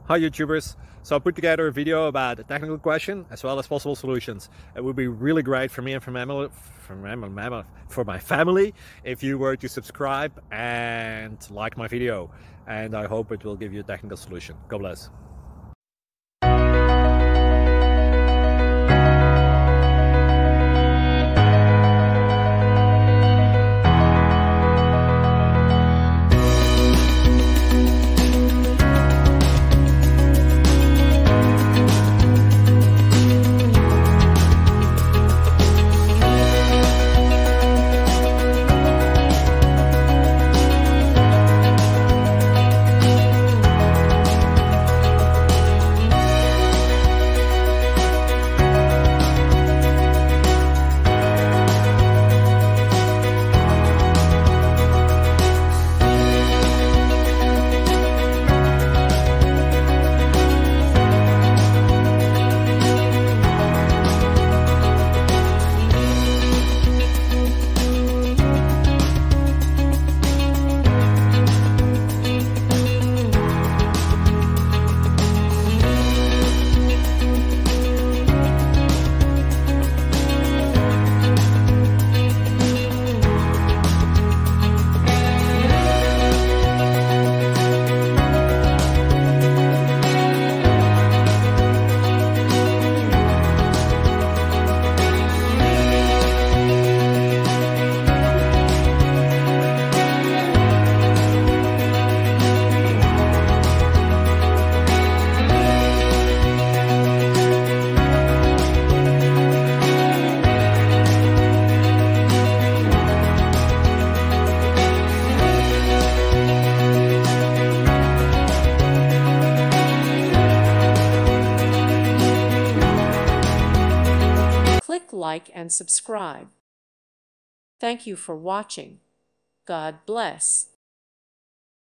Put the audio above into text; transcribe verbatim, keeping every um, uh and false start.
Hi YouTubers! So I put together a video about a technical question as well as possible solutions. It would be really great for me and for my, for my, for my family if you were to subscribe and like my video, and I hope it will give you a technical solution. God bless. Click like and subscribe. Thank you for watching. God bless.